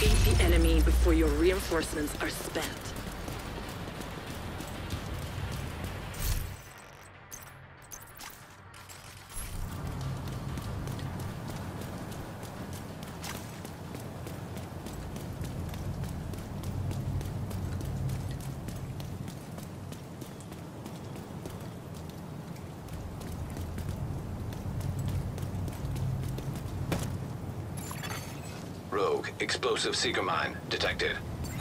Defeat the enemy before your reinforcements are spent. Rogue, explosive seeker mine detected.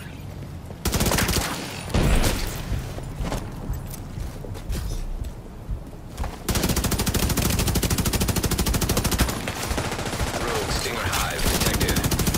Rogue Stinger Hive detected.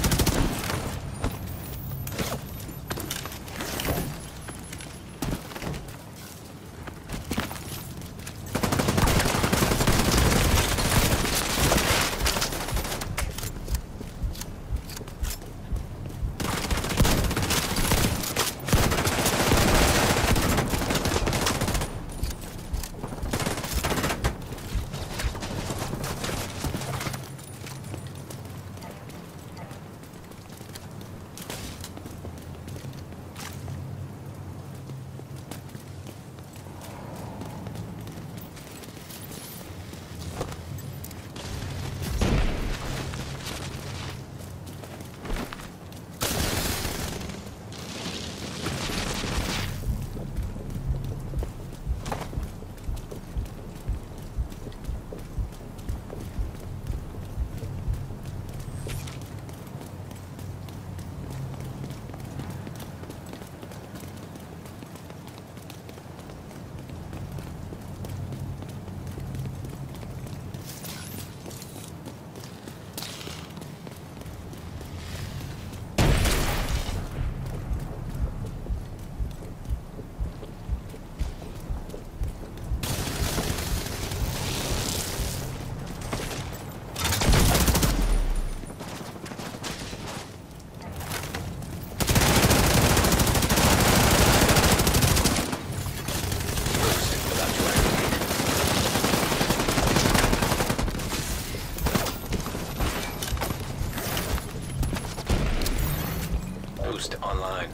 Boost online.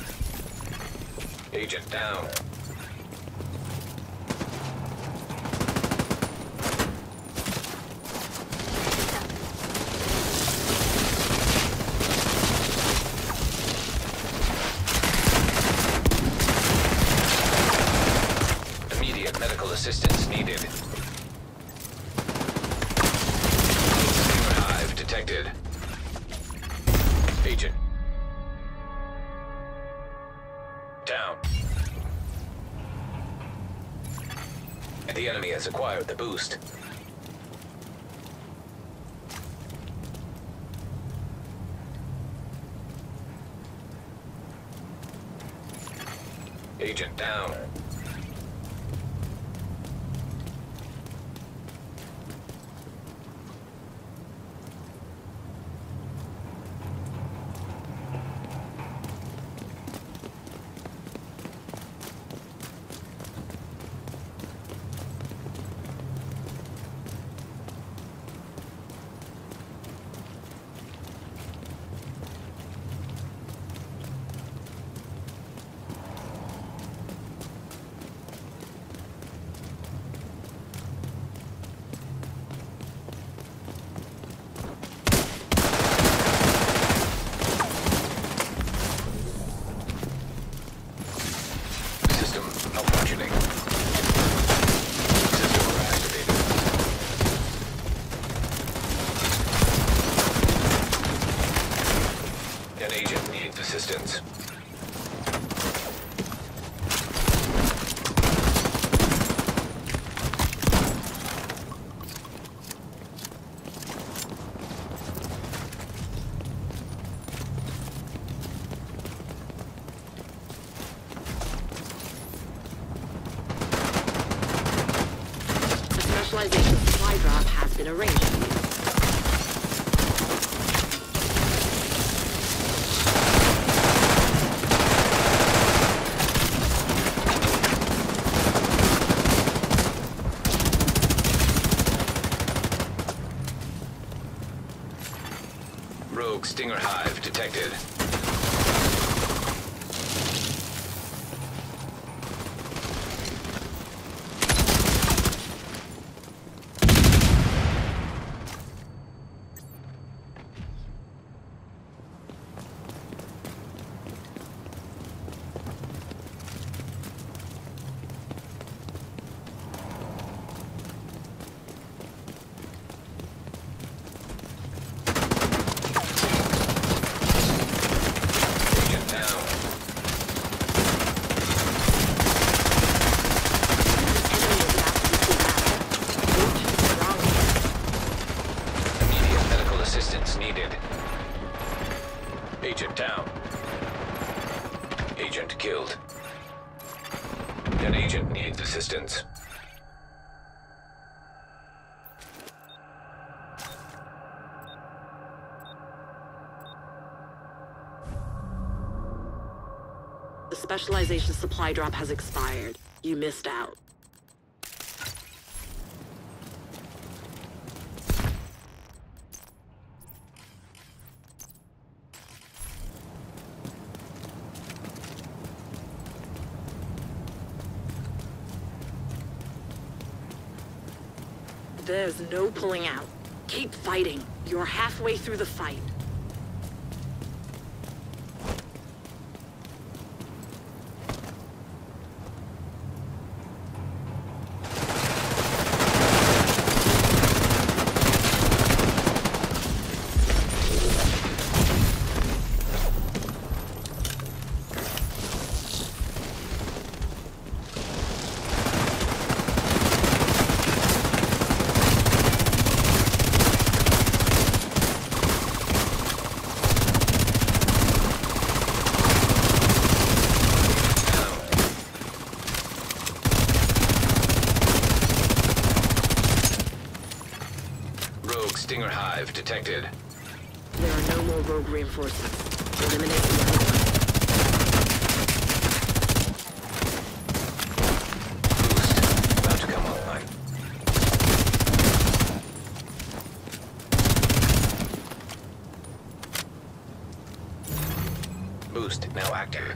Agent down. Immediate medical assistance needed. Stinger Hive detected. Agent down. And the enemy has acquired the boost. Agent down. System malfunctioning. System activated. An agent needs assistance. Specialization supply drop has been arranged. Rogue Rogue Stinger Hive detected. Agent down. Agent killed. An agent needs assistance. The specialization supply drop has expired. You missed out. There's no pulling out. Keep fighting. You're halfway through the fight. Stinger Hive detected. There are no more rogue reinforcements. Eliminate the other one. Boost about to come online. Boost now active.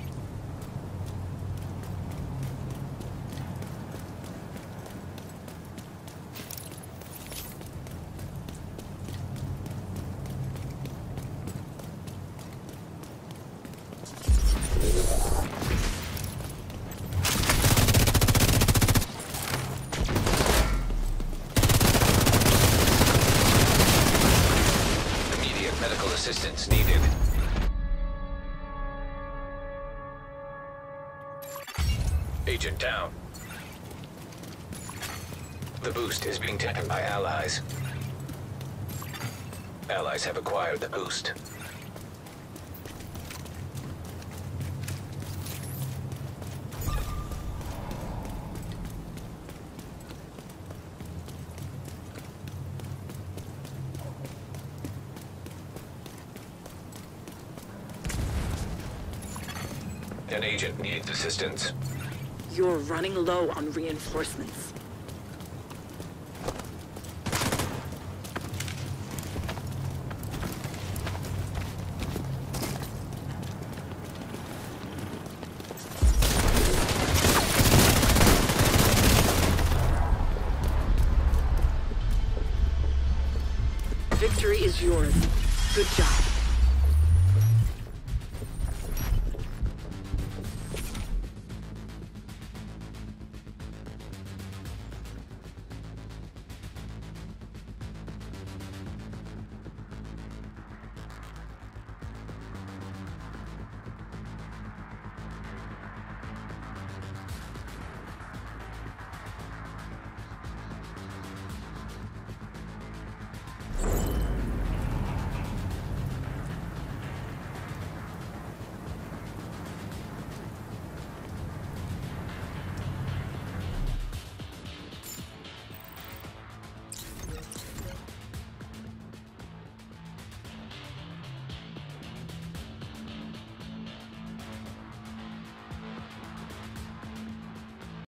Medical assistance needed. Agent down. The boost is being taken by allies. Allies have acquired the boost. An agent needs assistance. You're running low on reinforcements. Victory is yours. Good job.